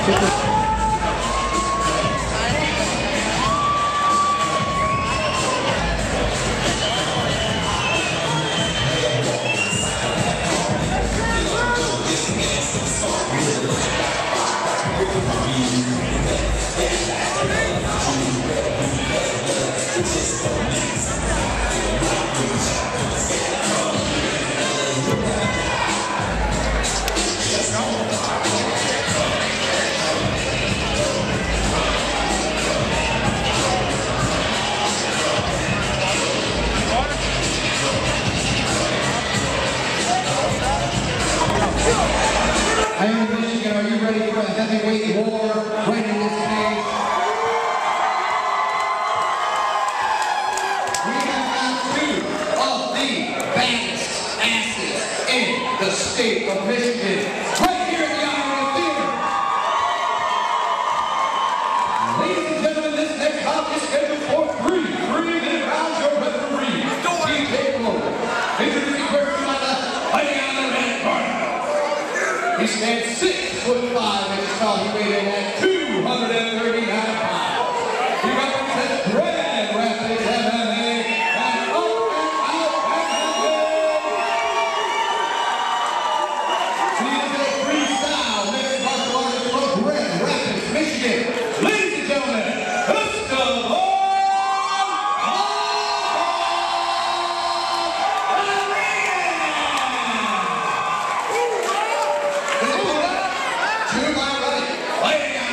Iron Michigan, are you ready for the heavyweight war right in this stage? We have got two of the baddest asses in the state of Michigan, right here at the Iron Theater. Ladies and gentlemen, this next bout is scheduled for 3-minute rounds. Your referee, TJ Blow. Introducing first to my left, fighting on the red corner. He stands 6'5" inches tall. He weighed in at 239 pounds. He represents Grand Rapids MMA and Up and Out MMA. He is a freestyle mixed martial artist from Grand Rapids, Michigan. Ladies and gentlemen, Gustavo. To my right,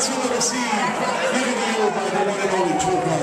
fights you will receive, given to you by the one and only Tour